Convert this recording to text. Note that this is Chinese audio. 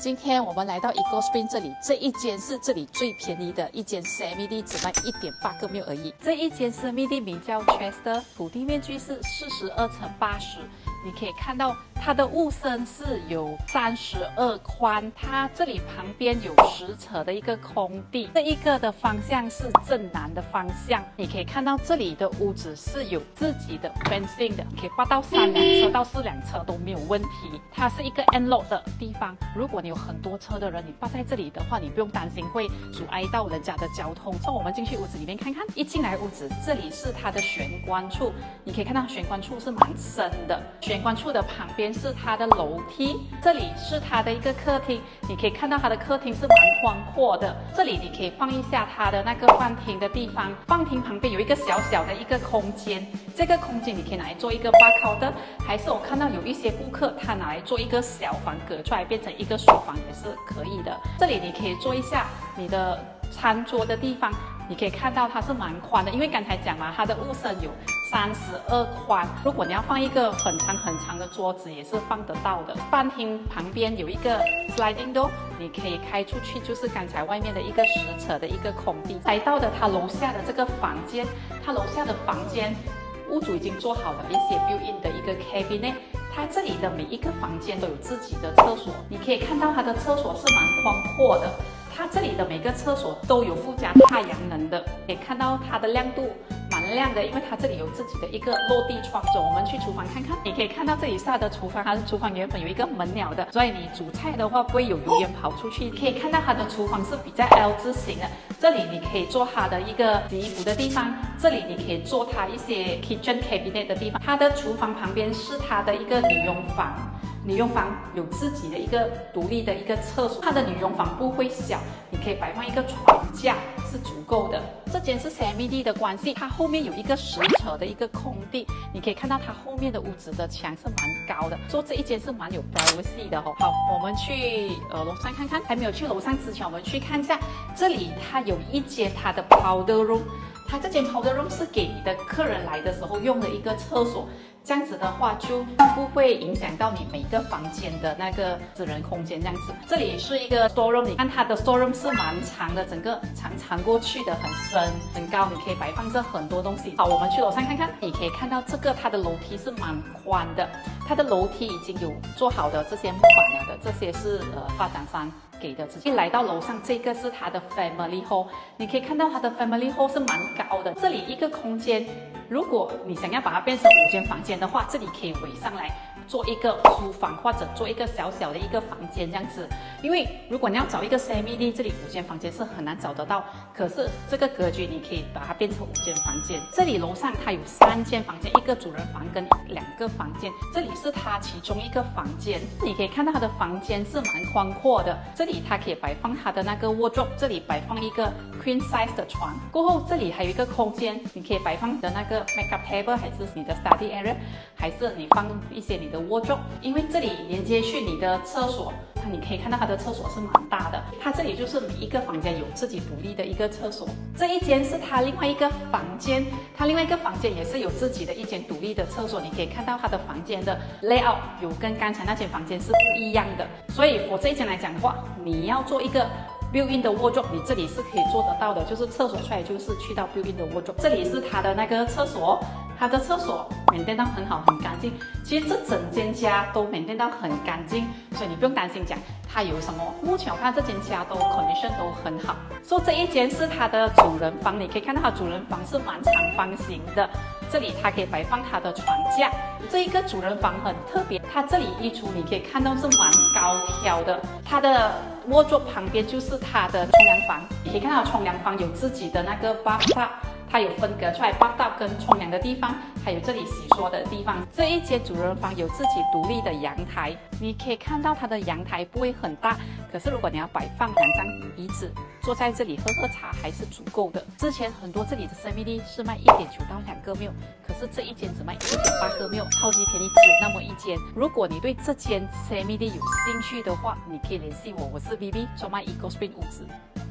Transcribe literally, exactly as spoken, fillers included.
今天我们来到 Eco Spring 这里，这一间是这里最便宜的一间 Semi-D， 只卖一点八个 mil 而已。这一间 Semi-D 名叫 Chester， 土地面积是四十二乘八十。你可以看到它的屋身是有三十二宽，它这里旁边有十尺的一个空地，这一个的方向是正南的方向。你可以看到这里的屋子是有自己的 fencing 的，可以挂到三辆车到四辆车都没有问题。它是一个 end load 的地方，如果你有很多车的人，你挂在这里的话，你不用担心会阻碍到人家的交通。所以我们进去屋子里面看看，一进来屋子，这里是它的玄关处，你可以看到玄关处是蛮深的。玄关处的旁边是它的楼梯，这里是它的一个客厅，你可以看到它的客厅是蛮宽阔的。这里你可以放一下它的那个放厅的地方，放厅旁边有一个小小的一个空间，这个空间你可以拿来做一个 bar counter， 还是我看到有一些顾客他拿来做一个小房隔出来变成一个书房也是可以的。这里你可以做一下你的餐桌的地方，你可以看到它是蛮宽的，因为刚才讲嘛，它的屋身有三十二宽，如果你要放一个很长很长的桌子也是放得到的。饭厅旁边有一个 sliding door， 你可以开出去，就是刚才外面的一个十尺的一个空地。来到的它楼下的这个房间，它楼下的房间屋主已经做好了一些 built-in 的一个 cabinet， 它这里的每一个房间都有自己的厕所，你可以看到它的厕所是蛮宽阔的。它这里的每个厕所都有附加太阳能的，可以看到它的亮度蛮亮的，因为它这里有自己的一个落地窗。走，我们去厨房看看。你可以看到这里是它的厨房，它的厨房原本有一个门了的，所以你煮菜的话不会有油烟跑出去。可以看到它的厨房是比较 L 字形的，这里你可以做它的一个洗衣服的地方，这里你可以做它一些 kitchen cabinet 的地方。它的厨房旁边是它的一个女佣房。女佣房有自己的一个独立的一个厕所，它的女佣房不会小，你可以摆放一个床架是足够的。这间是 Semi-D 的关系，它后面有一个十尺的一个空地，你可以看到它后面的屋子的墙是蛮高的，所以这一间是蛮有 privacy 的哦。好，我们去呃楼上看看。还没有去楼上之前，我们去看一下这里，它有一间它的 powder room， 它这间 powder room 是给你的客人来的时候用的一个厕所。这样子的话就不会影响到你每个房间的那个私人空间。这样子，这里是一个 storeroom， 你看它的 storeroom 是蛮长的，整个长长过去的，很深很高，你可以摆放着很多东西。好，我们去楼上看看。你可以看到这个它的楼梯是蛮宽的，它的楼梯已经有做好的这些木板了的，这些是呃发展商给的。直接来到楼上，这个是它的 family hall， 你可以看到它的 family hall 是蛮高的，这里一个空间。如果你想要把它变成五间房间的话，这里可以围上来做一个书房，或者做一个小小的一个房间这样子。因为如果你要找一个 Semi-D， 这里五间房间是很难找得到，可是这个格局你可以把它变成五间房间。这里楼上它有三间房间，一个主人房跟两个房间，这里是它其中一个房间。你可以看到它的房间是蛮宽阔的，这里它可以摆放它的那个 wardrobe， 这里摆放一个 queen size 的床，过后这里还有一个空间，你可以摆放的那个 makeup table， 还是你的 study area， 还是你放一些你的 wardrobe， 因为这里连接去你的厕所，你可以看到它的厕所是蛮大的，它这里就是每一个房间有自己独立的一个厕所。这一间是它另外一个房间，它另外一个房间也是有自己的一间独立的厕所，你可以看到它的房间的 layout 有跟刚才那间房间是不一样的。所以我这一间来讲的话，你要做一个built-in 的 wardrobe， 你这里是可以做得到的，就是厕所出来就是去到 built-in 的 wardrobe。这里是它的那个厕所，它的厕所maintain到很好很干净。其实这整间家都maintain到很干净，所以你不用担心讲它有什么。目前我看这间家都 condition 都很好。所以这一间是它的主人房，你可以看到它主人房是蛮长方形的，这里它可以摆放它的床架。这一个主人房很特别，它这里衣橱你可以看到是蛮高挑的，它的wardrobe旁边就是它的冲凉房，你可以看到冲凉房有自己的那个 bathtub， 它有分隔出来 bathtub 跟冲凉的地方，还有这里洗漱的地方。这一间主人房有自己独立的阳台，你可以看到它的阳台不会很大，可是如果你要摆放两张椅子坐在这里喝喝茶还是足够的。之前很多这里的 Semi-D 是卖一点九到两个 mil， 可是这一间只卖一点八个 mil， 超级便宜，只有那么一间。如果你对这间 Semi-D 有兴趣的话，你可以联系我，我是 B B， 做卖 Eco Spring 屋子。